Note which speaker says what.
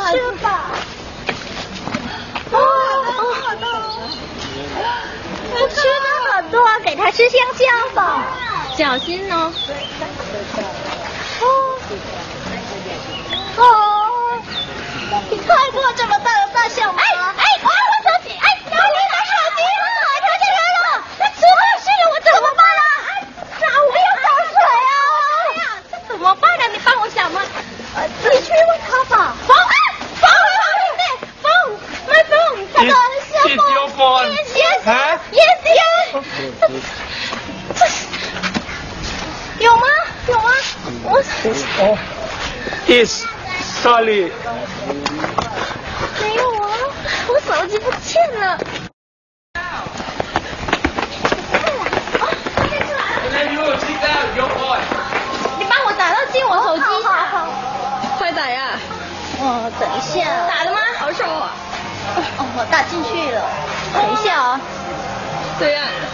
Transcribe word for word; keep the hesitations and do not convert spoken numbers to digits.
Speaker 1: 吃吧。哦哦，不吃那么多，给他吃香蕉吧。
Speaker 2: 小心哦。
Speaker 1: 哦哦，你看过这么大的大象吗？哎哎，还我手机！哎，拿你的手机了，他进来了，那出大事了，我怎么办啊？啊，我要找水啊！哎呀，这怎么办呢？你帮我想吗？呃，你去问他吧。phone， phone， phone， my phone， 他的cellphone。Yes, yes, yes, yes。有吗？有吗？我
Speaker 3: 哦 ，Yes, sorry。
Speaker 1: 没有啊，我手机不见了。你帮我打到进我手机。好好好。
Speaker 2: 快打呀！
Speaker 1: 哦，等一下。
Speaker 2: 打了吗？好手啊！
Speaker 1: 哦，我打进去了。等一下啊。
Speaker 2: 对呀。